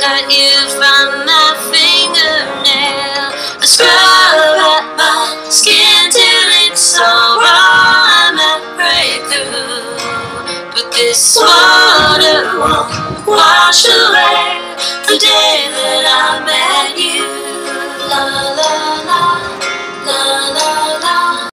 at you from my fingernail. I scrub at my skin till it's all raw. I might break through, but this water won't wash away the day that I met you.